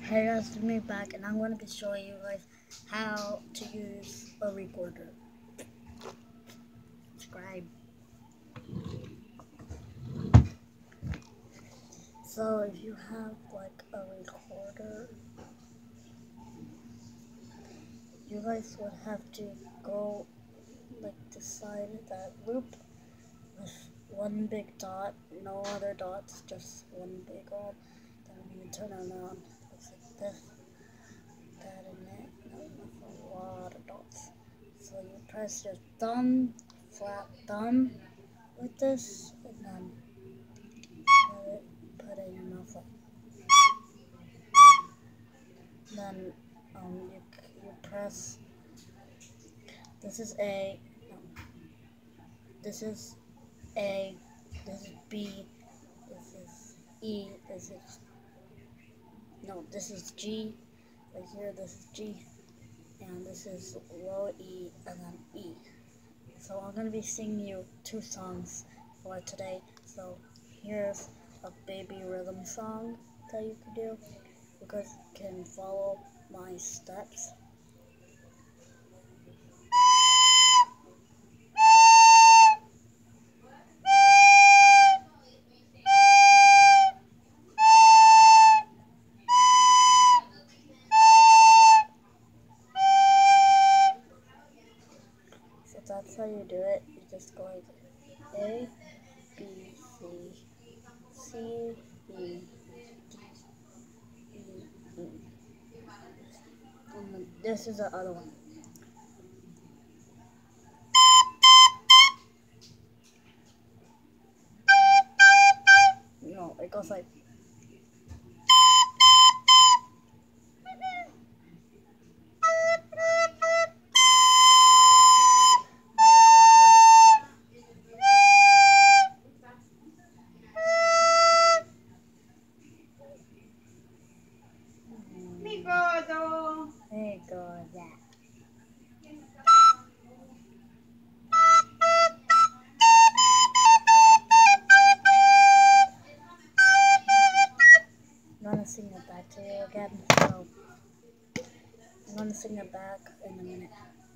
Hey guys, it's me back, and I'm going to be showing you guys how to use a recorder. Subscribe. So if you have like a recorder, you guys would have to go like the side of that loop with one big dot, no other dots, just one big one. Then when you turn it on, looks like this. That in it, with a lot of dots. So you press your flat thumb with this, and then put it in your mouth. Then you press. This is A. No, this is A. This is B. This is E. This is This is G. Right here, this is G, and this is low E, and then E. So I'm gonna be singing you two songs for today. So here's a baby rhythm song that you can do. You guys can follow my steps. So that's how you do it. You just go like A, B, C, E, D, E, E. And then this is the other one. No, it goes like. There you go, yeah. I'm gonna sing it back to you again, so I'm gonna sing it back in a minute.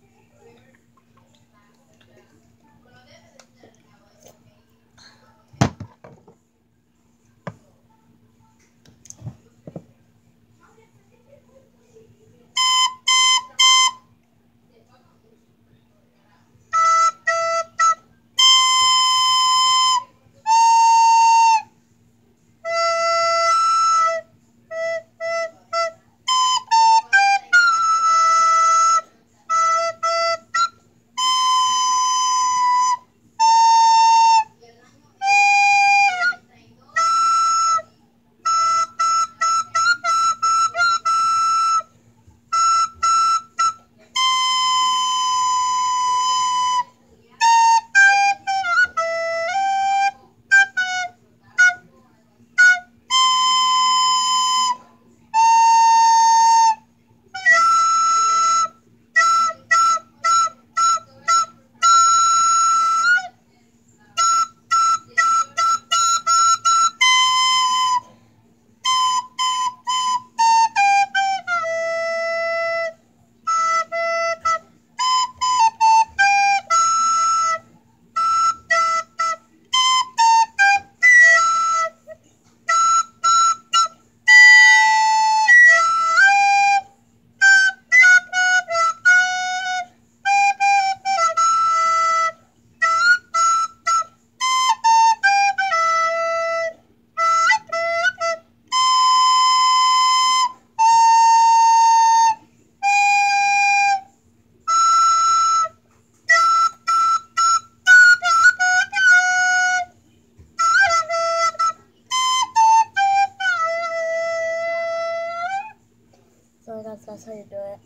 So that's how you do it.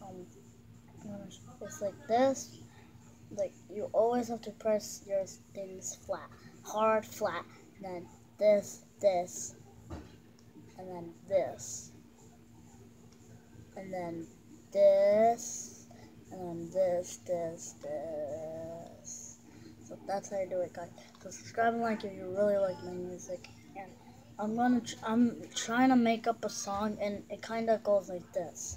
It's like this. Like you always have to press your things flat, hard flat. And then this, and then this, and then this, and then this. So that's how you do it, guys. So subscribe and like if you really like my music, and I'm trying to make up a song, and it kind of goes like this.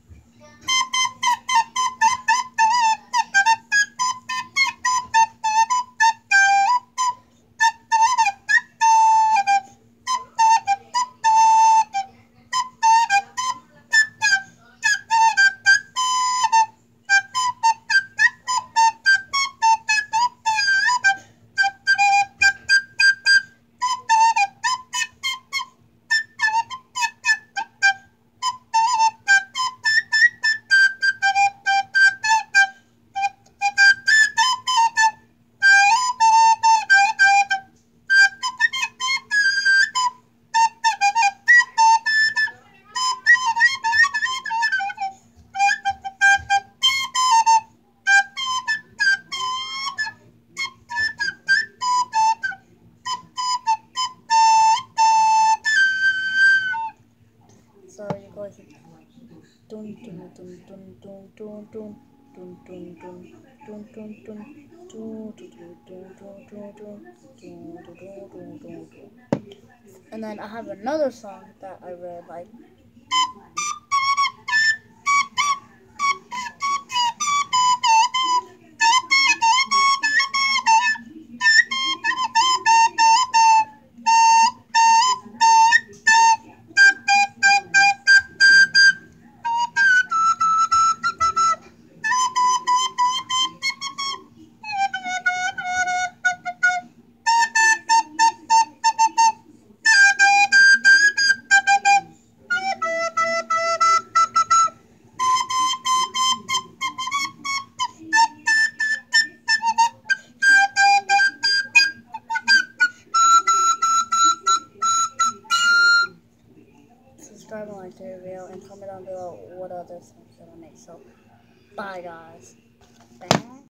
So you go like dun dun dun dun dun dun dun dun dun dun dun dun dun and then I have another song that I really like. Subscribe and like the video and comment down below what other songs that I make. So, bye guys. Bye.